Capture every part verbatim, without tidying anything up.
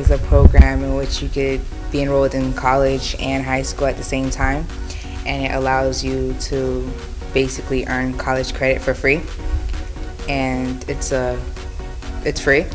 is a program in which you could be enrolled in college and high school at the same time, and it allows you to basically earn college credit for free, and it's a it's free.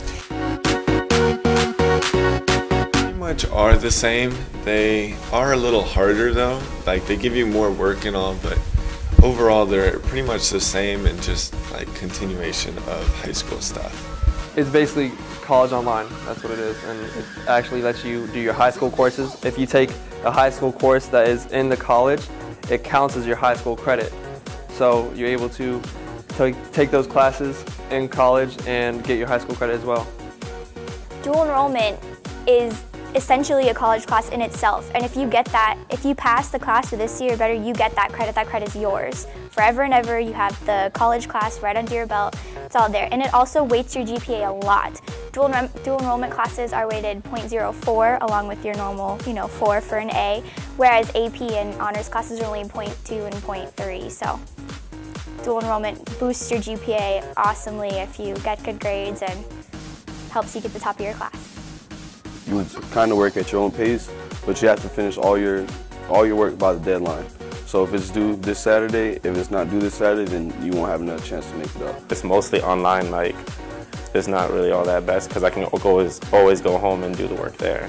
Pretty much are the same. They are a little harder though. Like they give you more work and all, but overall they're pretty much the same and just like continuation of high school stuff. It's basically college online, that's what it is, and it actually lets you do your high school courses. If you take a high school course that is in the college, it counts as your high school credit. So you're able to take those classes in college and get your high school credit as well. Dual enrollment is essentially a college class in itself, and if you get that, if you pass the class for this year or better, you get that credit. That credit is yours forever and ever. You have the college class right under your belt. It's all there, and it also weights your G P A a lot. Dual, dual enrollment classes are weighted point zero four along with your normal, you know, four for an A, whereas A P and honors classes are only point two and point three. So dual enrollment boosts your G P A awesomely if you get good grades and helps you get the top of your class. You would kind of work at your own pace, but you have to finish all your all your work by the deadline. So if it's due this Saturday, if it's not due this Saturday, then you won't have another chance to make it up. It's mostly online, like it's not really all that best because I can always always go home and do the work there.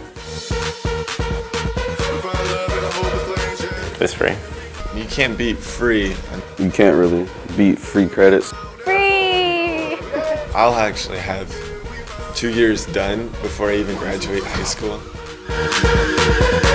It's free. You can't beat free. You can't really beat free credits. Free! I'll actually have two years done before I even graduate high school.